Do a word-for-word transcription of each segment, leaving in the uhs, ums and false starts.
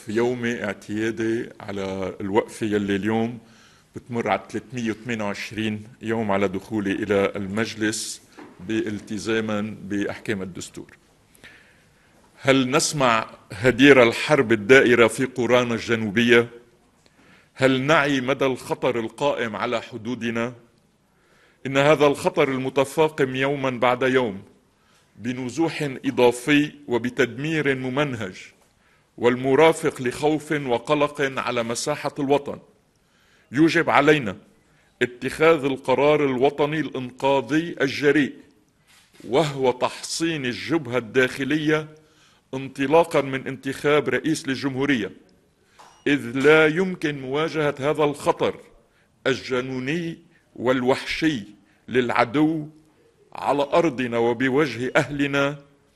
في يومي اعتيادي على الوقفة يلي اليوم بتمر على ثلاثمئة وثمانية وعشرين يوم على دخولي إلى المجلس بالتزاما بأحكام الدستور. هل نسمع هدير الحرب الدائرة في قرانا الجنوبية؟ هل نعي مدى الخطر القائم على حدودنا؟ إن هذا الخطر المتفاقم يوما بعد يوم بنزوح إضافي وبتدمير ممنهج والمرافق لخوف وقلق على مساحة الوطن يوجب علينا اتخاذ القرار الوطني الإنقاذي الجريء، وهو تحصين الجبهة الداخلية انطلاقا من انتخاب رئيس للجمهورية، إذ لا يمكن مواجهة هذا الخطر الجنوني والوحشي للعدو على أرضنا وبوجه أهلنا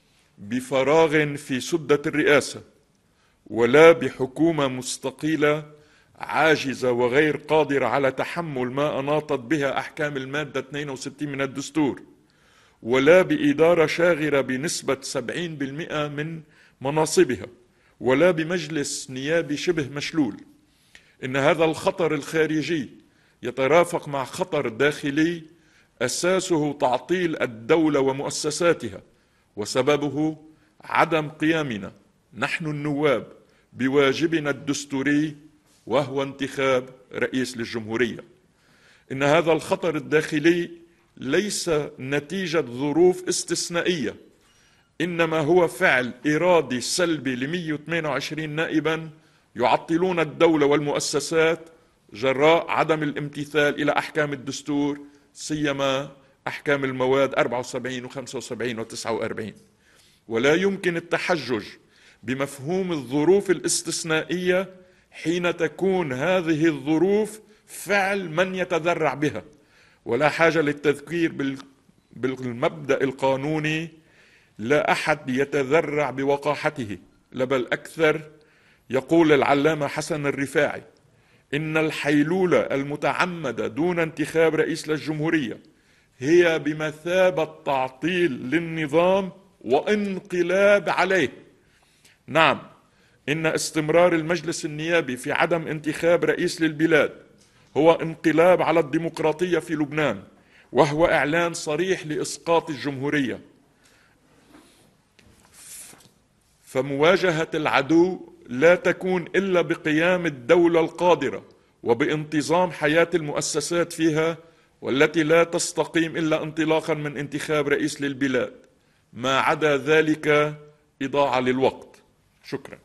بفراغ في سدة الرئاسة، ولا بحكومة مستقلة عاجزة وغير قادرة على تحمل ما أناطت بها أحكام المادة اثنين وستين من الدستور، ولا بإدارة شاغرة بنسبة سبعين بالمئة من مناصبها، ولا بمجلس نيابي شبه مشلول. إن هذا الخطر الخارجي يترافق مع خطر داخلي أساسه تعطيل الدولة ومؤسساتها، وسببه عدم قيامنا نحن النواب بواجبنا الدستوري، وهو انتخاب رئيس للجمهورية. إن هذا الخطر الداخلي ليس نتيجة ظروف استثنائية، إنما هو فعل إرادي سلبي ل مئة وثمانية وعشرين نائبا يعطلون الدولة والمؤسسات جراء عدم الامتثال إلى أحكام الدستور، سيما أحكام المواد أربعة وسبعين وخمسة وسبعين وتسعة وأربعين. ولا يمكن التحجج بمفهوم الظروف الاستثنائية حين تكون هذه الظروف فعل من يتذرع بها، ولا حاجة للتذكير بالمبدأ القانوني لا أحد يتذرع بوقاحته، بل أكثر. يقول العلامة حسن الرفاعي: إن الحيلولة المتعمدة دون انتخاب رئيس للجمهورية هي بمثابة تعطيل للنظام وانقلاب عليه. نعم، إن استمرار المجلس النيابي في عدم انتخاب رئيس للبلاد هو انقلاب على الديمقراطية في لبنان، وهو إعلان صريح لإسقاط الجمهورية. فمواجهة العدو لا تكون إلا بقيام الدولة القادرة وبانتظام حياة المؤسسات فيها، والتي لا تستقيم إلا انطلاقا من انتخاب رئيس للبلاد. ما عدا ذلك إضاعة للوقت. شكرا.